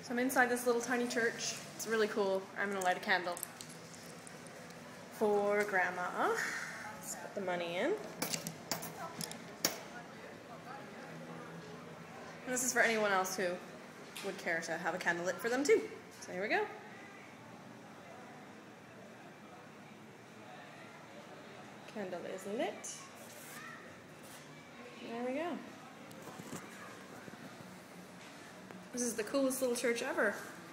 So I'm inside this little tiny church. It's really cool. I'm gonna light a candle for Grandma. Let's put the money in. And this is for anyone else who would care to have a candle lit for them too. So here we go. Candle is lit. There we go. This is the coolest little church ever.